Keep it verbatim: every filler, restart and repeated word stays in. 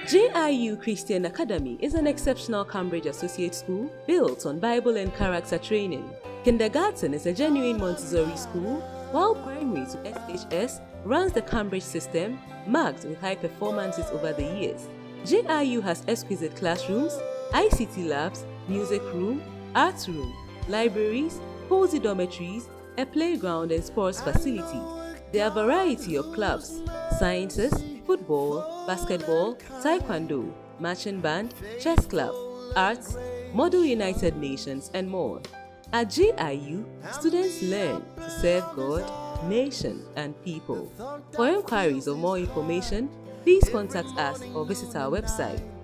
G I U Christian Academy is an exceptional Cambridge associate school built on Bible and character training. Kindergarten is a genuine Montessori school, while primary to S H S runs the Cambridge system, marked with high performances over the years. G I U has exquisite classrooms, I C T labs, music room, art room, libraries, cozy dormitories, a playground and sports facilities. There are a variety of clubs, sciences, football, basketball, taekwondo, marching band, chess club, arts, Model United Nations and more. At G I U, students learn to serve God, nation and people. For inquiries or more information, please contact us or visit our website